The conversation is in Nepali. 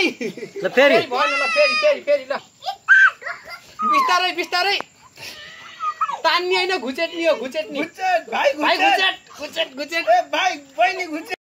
ल फेरि भएन ल फेरि ल बिस्तारै बिस्तारै तान्ने हैन घुचेट्नी हो घुचेट्नी घुचेट भाइ भाइ घुचेट घुचेट घुचेट घुचेट ए भाइ बहिनी घुचेट